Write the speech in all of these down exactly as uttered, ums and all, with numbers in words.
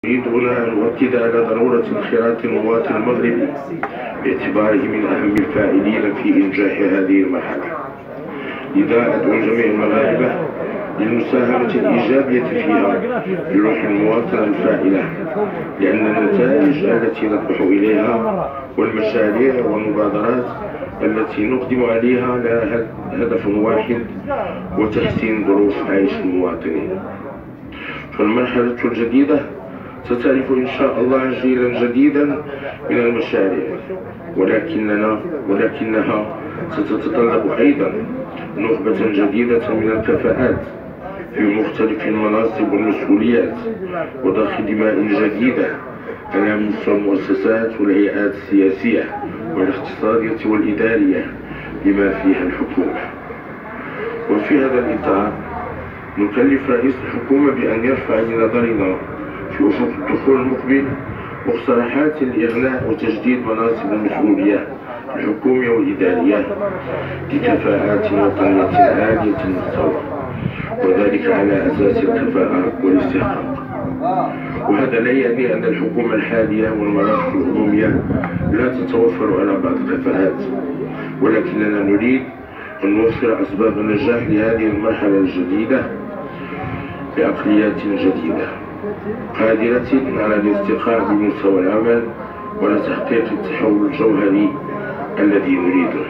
أريد هنا أن أؤكد على ضرورة انخراط المواطن المغربي باعتباره من أهم الفاعلين في إنجاح هذه المرحلة. لذا أدعو جميع المغاربة للمساهمة الإيجابية فيها بروح المواطنة الفاعلة، لأن النتائج التي نطمح إليها والمشاريع والمبادرات التي نقدم عليها لها هدف واحد، وتحسين ظروف عيش المواطنين. فالمرحلة الجديدة ستعرف إن شاء الله جيلا جديدا من المشاريع، ولكننا ولكنها ستتطلب أيضا نخبة جديدة من الكفاءات في مختلف المناصب والمسؤوليات، وضخ دماء جديدة على مستوى المؤسسات والهيئات السياسية والاقتصادية والإدارية بما فيها الحكومة. وفي هذا الإطار نكلف رئيس الحكومة بأن يرفع لنظرنا في أفق الدخول المقبل مقترحات لإغناء وتجديد مناصب المسؤولية الحكومية والإدارية بكفاءات وطنية عالية المستوى، وذلك على أساس الكفاءة والاستحقاق. وهذا لا يعني أن الحكومة الحالية والمرافق العمومية لا تتوفر على بعض الكفاءات، ولكننا نريد أن نوفر أسباب النجاح لهذه المرحلة الجديدة بعقليات جديدة قادرة على الارتقاء بمستوى العمل ولتحقيق التحول الجوهري الذي نريده.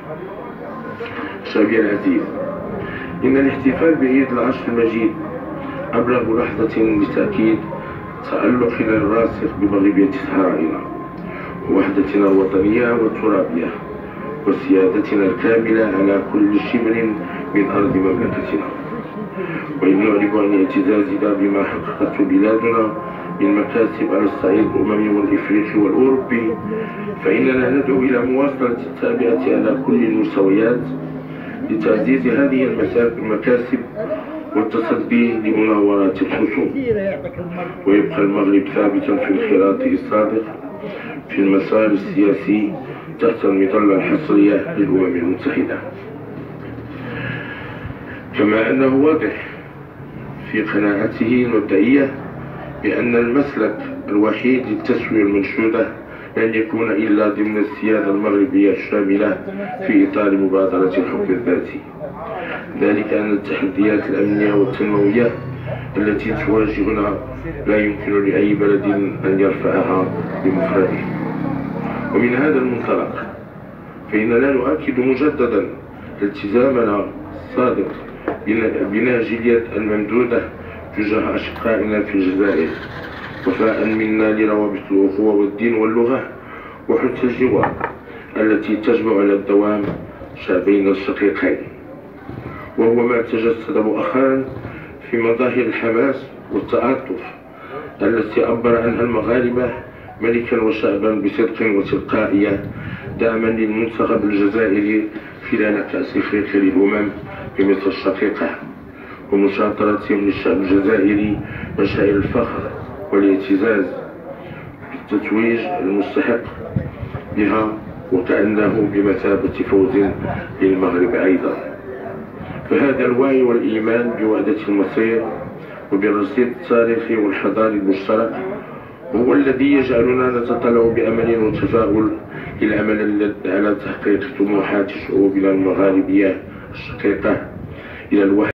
شعبي العزيز، إن الاحتفال بعيد العشر المجيد أبلغ لحظة لتأكيد تألقنا الراسخ بمغربية صحرائنا ووحدتنا الوطنية والترابية وسيادتنا الكاملة على كل شبر من أرض مملكتنا. وإن نعرب عن اعتزازنا بما حققته بلادنا من مكاسب على الصعيد الأممي والإفريقي والأوروبي، فإننا ندعو إلى مواصلة التابعة على كل المستويات لتعزيز هذه المكاسب والتصدي لمناورات الخصوم، ويبقى المغرب ثابتا في انخراطه الصادق في المسار السياسي تحت المظلة الحصرية للأمم المتحدة. كما أنه واضح في قناعته المبدئية بأن المسلك الوحيد للتسوية المنشودة لن يكون إلا ضمن السيادة المغربية الشاملة في إطار مبادرة الحكم الذاتي، ذلك أن التحديات الأمنية والتنموية التي تواجهنا لا يمكن لأي بلد أن يرفعها بمفرده. ومن هذا المنطلق فإننا نؤكد مجددا التزامنا الصادق بنهج اليد الممدودة تجاه أشقائنا في الجزائر، وفاء منا لروابط الأخوة والدين واللغة وحتى الجوار التي تجمع على الدوام شعبين الشقيقين، وهو ما تجسد مؤخرا في مظاهر الحماس والتعاطف التي عبر عنها المغاربة ملكا وشعبا بصدق وتلقائية دعما للمنتخب الجزائري خلال كأس إفريقيا للأمم بمصر الشقيقة، ومشاطرتهم للشعب الجزائري مشاعر الفخر والاعتزاز بالتتويج المستحق بها، وكأنه بمثابة فوز للمغرب أيضا. فهذا الوعي والإيمان بوحدة المصير وبالرصيد التاريخي والحضاري المشترك هو الذي يجعلنا نتطلع بأمل وتفاؤل للعمل على تحقيق طموحات شعوبنا المغاربية الشقيقة إلى الوحدة